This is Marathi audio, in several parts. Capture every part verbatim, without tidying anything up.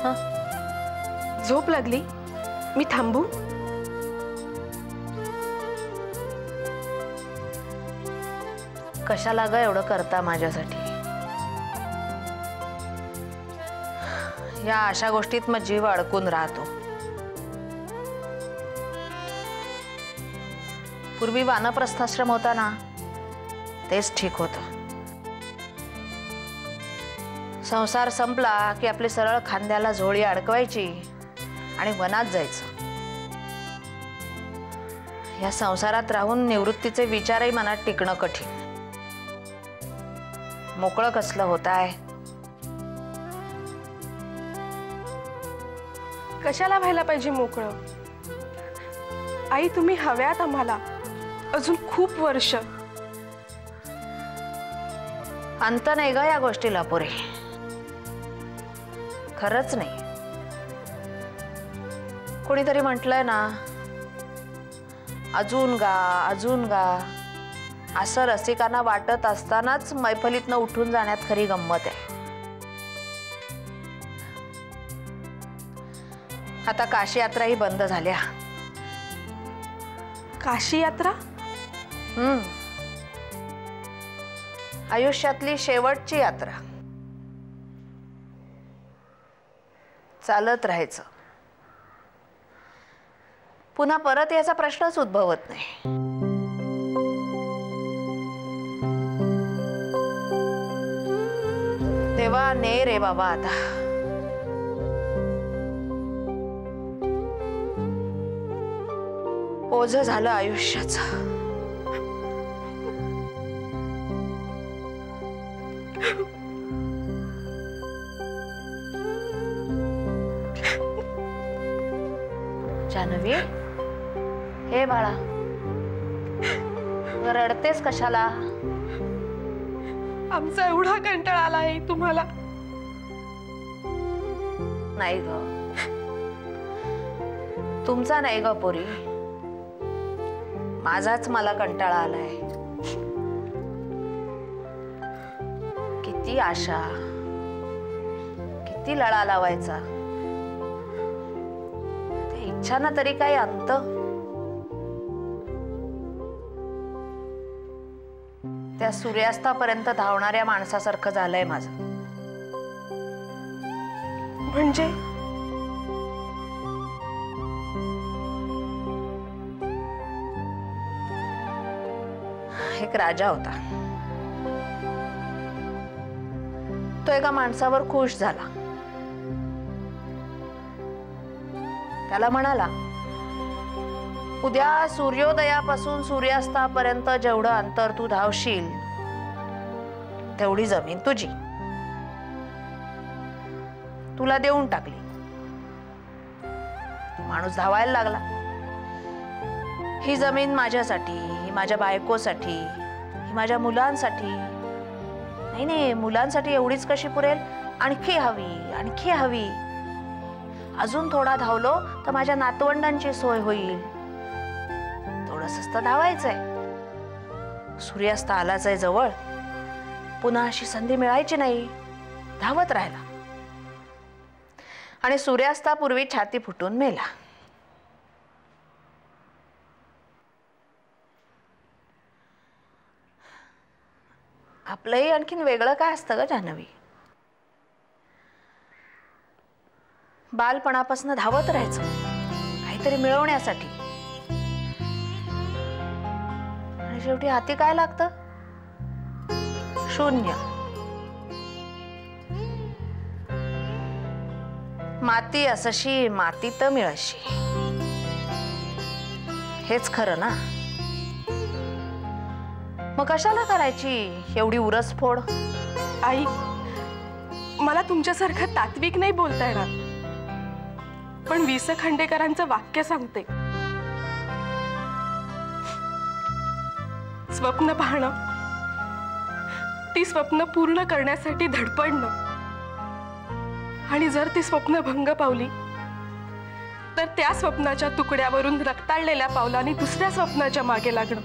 हं? झोप लागली, मी थांबू? कशाला ग एवढं करता माझ्यासाठी? या अशा गोष्टीत मग जीव अडकून राहतो. पूर्वी वानप्रस्थाश्रम होता ना, तेच ठीक होतं. संसार संपला की आपली सरळ खांद्याला झोळी अडकवायची आणि वनात जायचं. या संसारात राहून निवृत्तीचे विचारही मनात टिकणं कठीण. मोकळं कसलं होत आहे? कशाला व्हायला पाहिजे मोकळं? आई, तुम्ही हव्यात आम्हाला अजून खूप वर्ष. अंत नाही ग या गोष्टीला पुरे, खरंच नाही. कोणीतरी म्हटलंय ना, अजून गा अजून गा, असं रसिकांना वाटत असतानाच मैफलीतनं उठून जाण्यात खरी गंमत आहे. आता काशी यात्राही बंद झाल्या. काशी यात्रा? हम्म आयुष्यातली शेवटची यात्रा. चालत राहायचं, पुन्हा परत याचा प्रश्नच उद्भवत नाही. तेव्हा ने रे बाबा, आता ओझं झालं आयुष्याचं. जानवी, हे बाळा, रडतेस कशाला? आमचा एवढा कंटाळा आला आहे तुम्हाला. नाही ग, तुमचा नाही ग पोरी, माझाच मला कंटाळा आलाय. किती आशा, किती लळा लावायचा, त्या इच्छांना तरी काही अंत? त्या सूर्यास्तापर्यंत धावणाऱ्या माणसासारखं झालंय माझं. म्हणजे एक राजा होता. तो एका माणसावर खुश झाला. त्याला म्हणाला, उद्या सूर्योदयापासून सूर्यास्तापर्यंत जेवढं अंतर तू धावशील तेवढी जमीन तुझी. तुला देऊन टाकली. माणूस धावायला लागला. ही जमीन माझ्यासाठी, ही माझ्या बायकोसाठी, ही माझ्या मुलांसाठी. नाही नाही, मुलांसाठी एवढीच कशी पुरेल? आणखी हवी, आणखी हवी. अजून थोडा धावलो तर माझ्या नातवंडांची सोय होईल. थोडंसं धावायचंय. सूर्यास्त आलाच आहे जवळ, पुन्हा अशी संधी मिळायची नाही. धावत राहिला आणि सूर्यास्तापूर्वी छाती फुटून मेला. आपलंही आणखीन वेगळं काय असतं ग जान्हवी? बालपणापासून धावत राहायचं काहीतरी मिळवण्यासाठी, आणि शेवटी हाती काय लागतं? शून्य. माती असशी माती तर मिळशी. हेच खरं ना? मग कशाला करायची एवढी उरसफोड? आई, मला तुमच्यासारखं तात्विक नाही बोलता येणार, पण वि स खांडेकरांचं वाक्य सांगते. स्वप्न पाहणं, ती स्वप्न पूर्ण करण्यासाठी धडपडणं, आणि जर ती स्वप्न भंग पावली तर त्या स्वप्नाच्या तुकड्यावरून रक्ताळलेल्या पावलांनी दुसऱ्या स्वप्नाच्या मागे लागणं,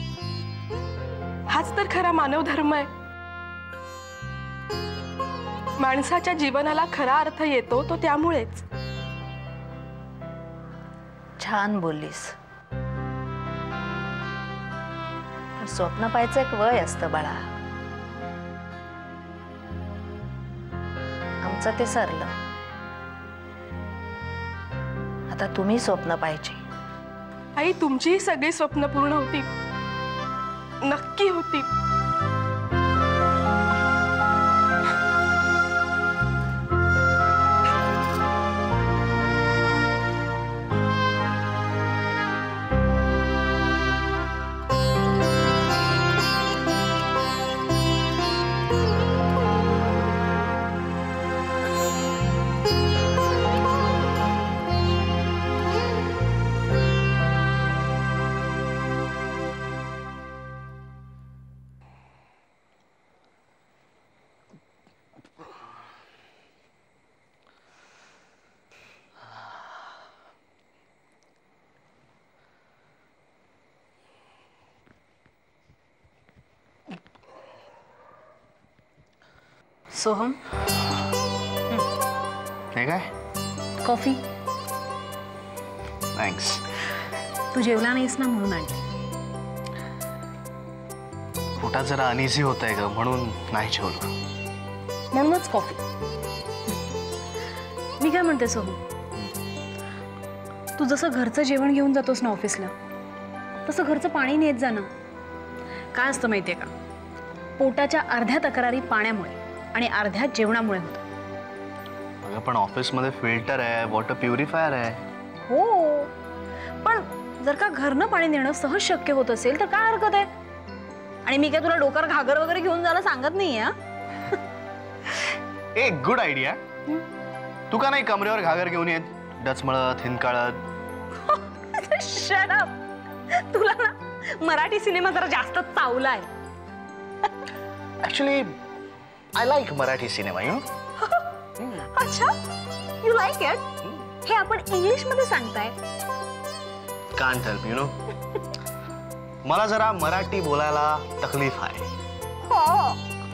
हाच तर खरा मानव धर्म आहे. माणसाच्या जीवनाला खरा अर्थ येतो तो त्यामुळेच. छान बोललीस. पण स्वप्न पाहायचं एक वय असतं बाळा. आमचं ते सरलं. आता तुम्ही स्वप्न पाहिजे. आई, तुमचीही सगळी स्वप्न पूर्ण होती, नक्की होती. सोहम, हे काय? कॉफी. थँक्स. तू जेवला नाहीस ना म्हणून आणली. पोटात जरा अनइझी होत आहे ग, म्हणून नाही जेवलो. म्हणूनच कॉफी. मी काय म्हणते सोहम, तू जसं घरचं जेवण घेऊन जातोस ना ऑफिसला, तसं घरचं पाणी नेत जा ना. काय असतं माहितीये का, पोटाच्या अर्ध्या तक्रारी पाण्यामुळे आणि अर्ध्या जेवणामुळे होतं. अगं पण ऑफिसमध्ये फिल्टर आहे, वॉटर प्युरिफायर आहे. हो, पण जर का घरनं पाणी नेणं सहज शक्य होत असेल तर काय हरकत आहे. आणि मी काय तुला डोक्यावर घागर वगैरे घेऊन जायला सांगत नाहीये. एक गुड आयडिया. तू का नाही कमरेवर घागर घेऊन येत, डचमळत हिंदकाळत. Shut up. तुला ना मराठी सिनेमा जरा जास्त चावलाय. Actually I like Marathi cinema. You अच्छा, यू लाईक इट. हे आपण इंग्लिश मध्ये सांगताय. Can't help, you know. मला जरा मराठी बोलायला तकलीफ आहे. हो.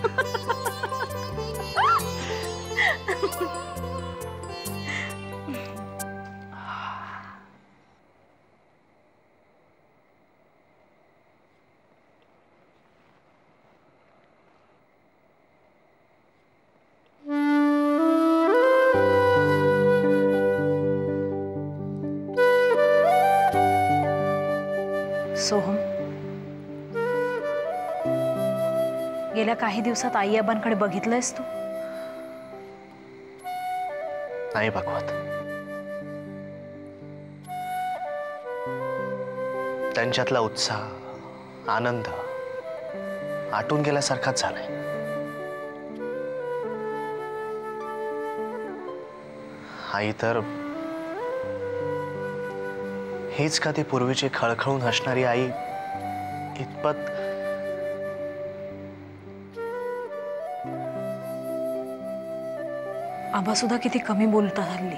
सोहम, गेल्या काही दिवसात आई आबांकडे बघितलंयस तू? नाही बघवत. त्यांच्यातला उत्साह, आनंद आटून गेल्यासारखाच झालाय. आई तर हीच का ती पूर्वीची खळखळून हसणारी आई इतपत आबा सुद्धा किती कमी बोलतात हल्ली.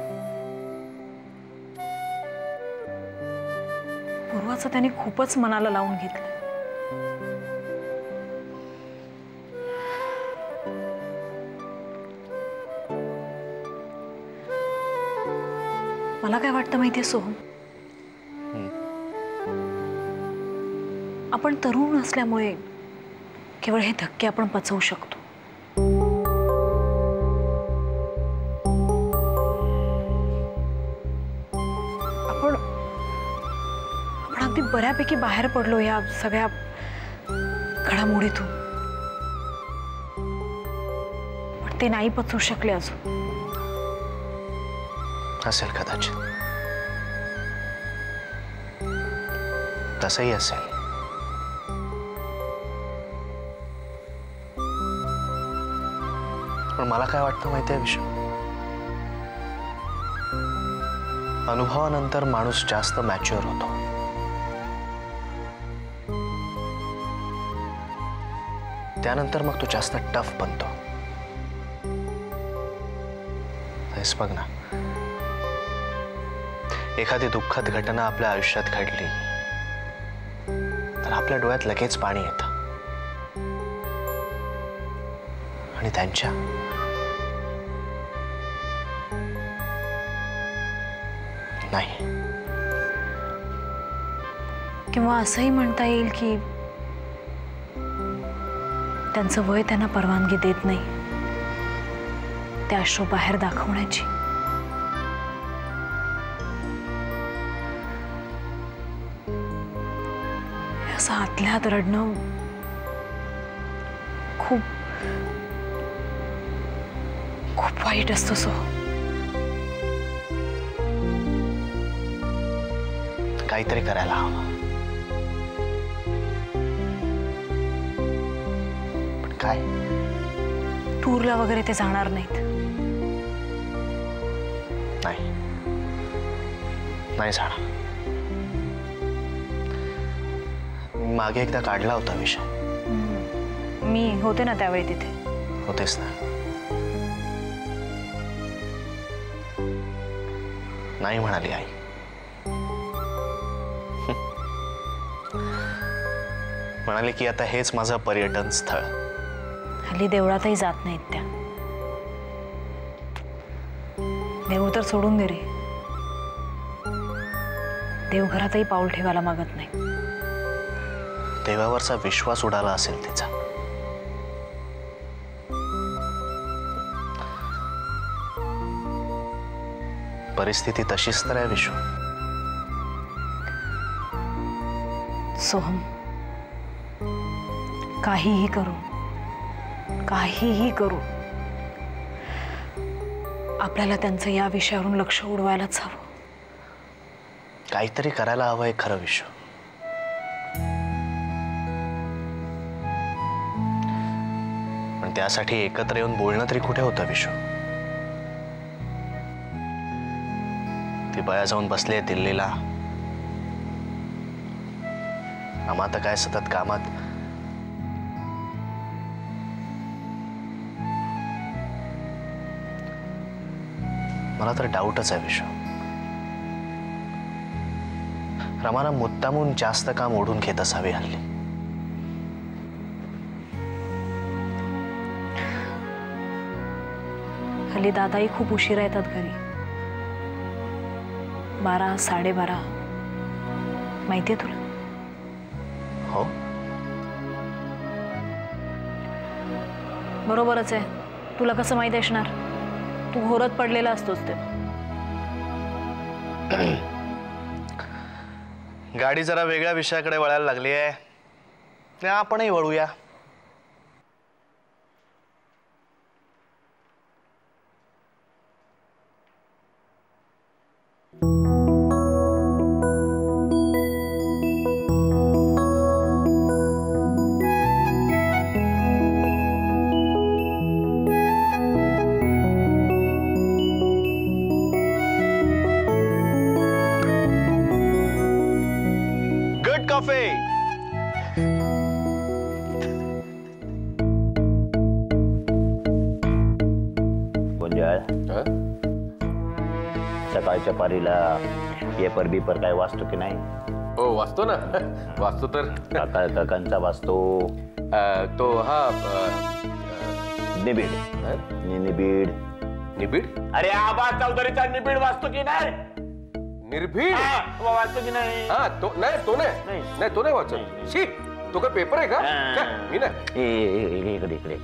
पूर्वाचं त्याने खूपच मनाला लावून घेतलं. मला काय वाटतं माहितीये सोहम, आपण तरुण असल्यामुळे केवळ हे धक्के आपण पचवू शकतो. आपण आपण अगदी बऱ्यापैकी बाहेर पडलो या सगळ्या घडामोडीतून, पण ते नाही पचवू शकले अजून. असेल कदाचित, तसंही असेल. पण मला काय वाटतं माहितीये विषय, अनुभवानंतर माणूस जास्त मॅच्युअर होतो. त्यानंतर मग तो जास्त टफ बनतो. हेच बघ ना, एखादी दुःखद घटना आपल्या आयुष्यात घडली तर आपल्या डोळ्यात लगेच पाणी येतं. आणि त्यांच्या नाही. किंवा असंही म्हणता येईल की त्यांचं वय त्यांना परवानगी देत नाही ते अश्रू बाहेर दाखवण्याची. असं आतल्या आत रडणं खूप खूप वाईट असतं. सो काहीतरी करायला हवं. पण काय? टूरला वगैरे ते जाणार नाहीत. नाही नाही जाणार. मागे एकदा काढला होता विषय. मी होते ना त्यावेळी तिथे. होतेच ना. नाही म्हणाली आई. म्हणाले की आता हेच माझं पर्यटन स्थळ. हल्ली देवळातही जात नाहीत त्या. देऊळ तर सोडून दे रे. देवघरातही पाऊल ठेवायला मागत नाही. देवावरचा विश्वास उडाला असेल तिचा. परिस्थिती तशीच तर आहे विश्व. सोहम, काहीही करू काहीही करू आपल्याला त्यांचं या विषयावरून लक्ष उडवायलाच हवं. काहीतरी करायला हवं आहे खरं विश्व. पण त्यासाठी एकत्र येऊन बोलणं तरी कुठे होतं विश्व. ती बया जाऊन बसली आहे दिल्लीला. आम्हा तर काय सतत कामात. मला तर डाऊटच आहे विश्व. रमाना मुद्दामून जास्त काम ओढून घेत असावी हल्ली. हल्ली दादाही खूप उशिरा येतात घरी. बारा साडेबारा. माहितीये तुला? हो बरोबरच आहे. तुला कसं माहिती असणार? तू घोरत पडलेला असतोस तेव्हा. गाडी जरा वेगळ्या विषयाकडे वळायला लागली आहे. आपणही वळूया. कॉफी. गुंजाळ, सकाळच्या पारीला पेपर बिपर काय वाचतो की नाही? हो वाचतो ना. वाचतो तर. काका काकांचा वाचतो तो हा निबीड. निबीड निबीड. अरे आबा चौधरीचा निबीड वाचतो की नाही? निर्भीड वाचतो की नाही? हा तो नाही. तो नाही नाही तो नाही वाचत. शी तो काय पेपर आहे का? मी नाही. इकडे इकडे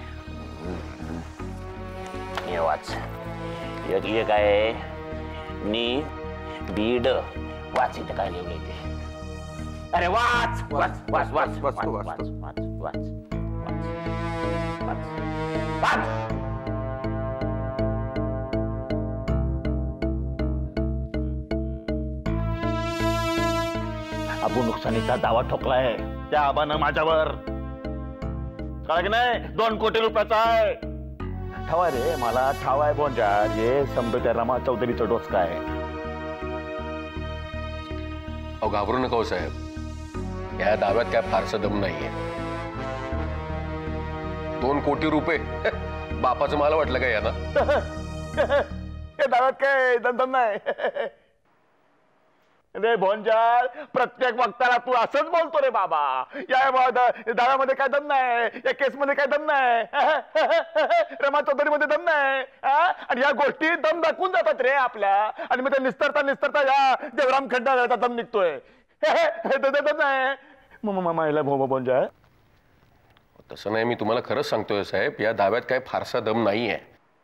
हे वाच. एक काय नी बीड वाच. इथं काय लिहिलंय ते? अरे वाच वाच वाच वाच वाच वाच वाच वाच वाच वाच. अबू नुकसानीचा दावा ठोकलाय त्या आबानं माझ्यावर. कळलं की नाही? दोन कोटी रुपयाचा आहे. ठाव आहे रे मला. ठाव आहे बोंजा. जे समजतो त्या रमा चौधरीचं डोसका आहे. अहो घाबरू नका हो साहेब. या दाव्यात काय फारसं दम नाहीये. दोन कोटी रुपये बापाचं मला वाटलं काय याला. या दाव्यात काय दमदम नाही. रे भोंजार, प्रत्येक वक्ताला तू असंच बोलतो रे बाबा. या दाव्यामध्ये काय दम नाही, या केसमध्ये काय दम नाही, रमा चौधरीमध्ये दम नाही. आणि या गोष्टी दम दाखवून जातात रे आपल्या. आणि मग ते निस्तरता निस्तरता या देवराम खंडाळ्याचा दम निघतोय. दम नाही महिला भो भोंजार. तसं नाही, मी तुम्हाला खरंच सांगतोय साहेब, या दाव्यात काय फारसा दम नाहीये.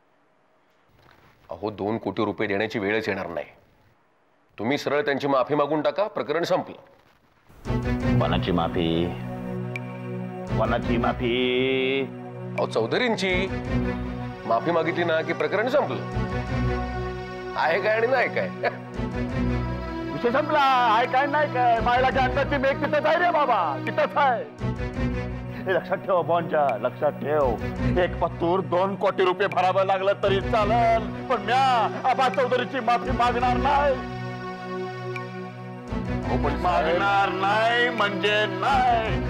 अहो दोन कोटी रुपये देण्याची वेळच येणार नाही. तुम्ही सरळ त्यांची माफी मागून टाका, प्रकरण संपलं. कोणाची माफी? कोणाची माफी? अहो चौधरींची. माफी मागितली ना की प्रकरण संपलं. आहे काय आणि नाही काय? विषय संपला. आहे काय नाही काय? मायलाच्या अंगाची मेघ तिथंच आहे रे बाबा, तिथंच आहे. हे लक्षात ठेव बोंजा, लक्षात ठेव. एक पत्तूर दोन कोटी रुपये भरावं लागलं तरी चालेल, पण म्या आबा चौधरीची माफी मागणार नाही. पण मागणार नाही म्हणजे नाही.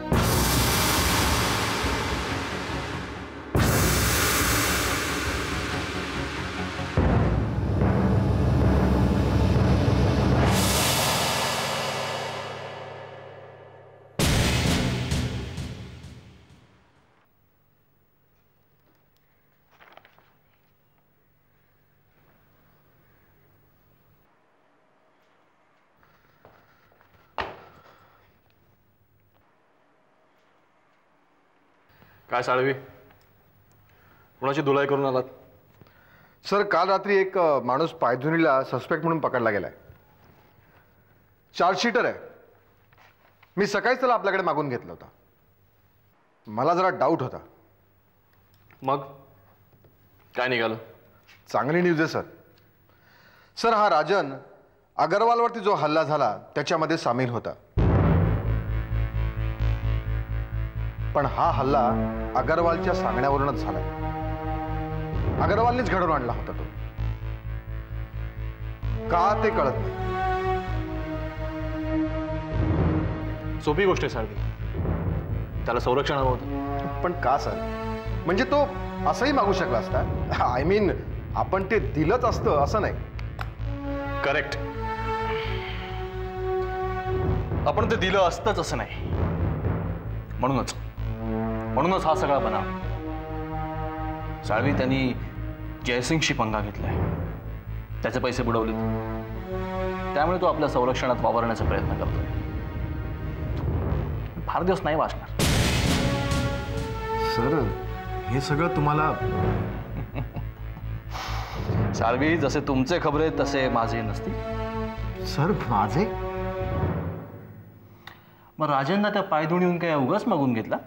काय साळवी, कुणाची धुलाई करून आलात? सर, काल रात्री एक माणूस पायधुनीला सस्पेक्ट म्हणून पकडला गेलाय. चार्जशीटर आहे. मी सकाळीच त्याला आपल्याकडे मागून घेतला होता. मला जरा डाऊट होता. मग काय निघालं? चांगली न्यूज आहे सर. सर, हा राजन अगरवालवरती जो हल्ला झाला त्याच्यामध्ये सामील होता. पण हा हल्ला अगरवालच्या सांगण्यावरूनच झाला. अगरवालनेच घडवून आणला होता तो. का ते कळत नाही. सोपी गोष्ट आहे साळवी. त्याला संरक्षण हवं होतं. पण का सर? म्हणजे तो असंही मागू शकला असता. आय मीन आपण ते दिलंच असतं असं नाही. करेक्ट. आपण ते दिलं असतंच असं नाही. म्हणूनच म्हणूनच हा सगळा बनाव. साळवी, त्यांनी जयसिंगशी पंगा घेतलाय. त्याचे पैसे बुडवले. त्यामुळे तो आपल्या संरक्षणात वावरण्याचा प्रयत्न करतोय. फार दिवस नाही वाचणार. सर, हे सगळं तुम्हाला. साळवी, जसे तुमचे खबरे तसे माझे नसतील. सर, माझे? मग राजेंना त्या पायधुणीहून काय उगाच मागून घेतला?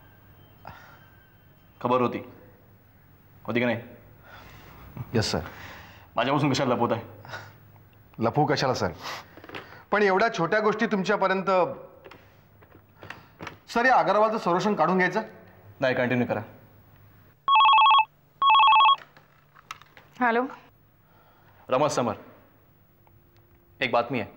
खबर होती होती की नाही? Yes sir. माझ्यापासून कशाला लपवत आहे? लपवू कशाला सर? पण एवढ्या छोट्या गोष्टी तुमच्यापर्यंत. सर, या अगरवालचं संरक्षण काढून घ्यायचं नाही. कंटिन्यू करा. हॅलो, रमस समर, एक बातमी आहे.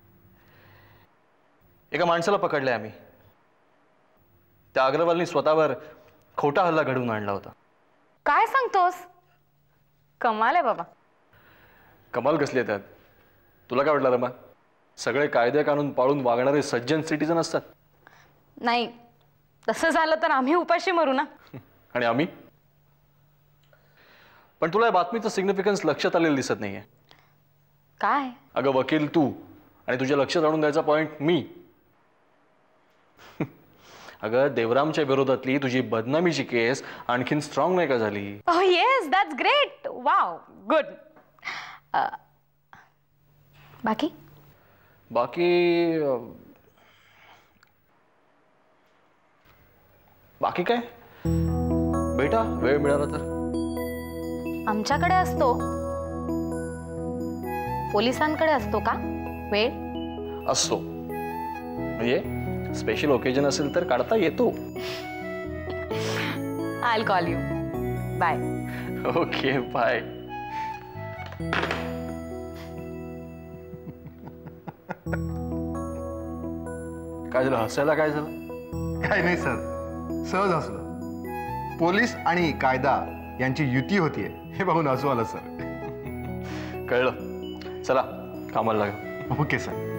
एका माणसाला पकडलंय आम्ही. त्या अग्रवालनी स्वतःवर खोटा हल्ला घडवून आणला होता. काय सांगतोस? कमाल आहे बाबा. कमाल कसली आहे त्यात? तुला काय वाटलं रमा? सगळे कायदे कानून पाळून वागणारे सज्जन सिटीजन असतात. नाही, तसं झालं तर आम्ही उपाशी मरू ना. आणि आम्ही? पण तुला या बातमीचं सिग्निफिकन्स लक्षात आलेलं दिसत नाहीये. काय? अगं, वकील तू आणि तुझ्या लक्षात आणून द्यायचा पॉइंट मी. अगं, देवरामच्या विरोधातली तुझी बदनामीची केस आणखीन स्ट्रॉंग नाही का झाली? Oh yes, that's great. Wow, good. बाकी बाकी बाकी काय बेटा, वेळ मिळाला तर. आमच्याकडे असतो, पोलिसांकडे असतो का वेळ? असतो. म्हणजे स्पेशल ओकेजन असेल तर काढता येतो. I will call you. Bye. Okay, bye. काय झालं? हसायला काय झालं? काय नाही सर, सहज हसलो. पोलीस आणि कायदा यांची युती होतीये हे बघून हसू आलं सर. कळलं. चला कामाला लागा. Okay sir.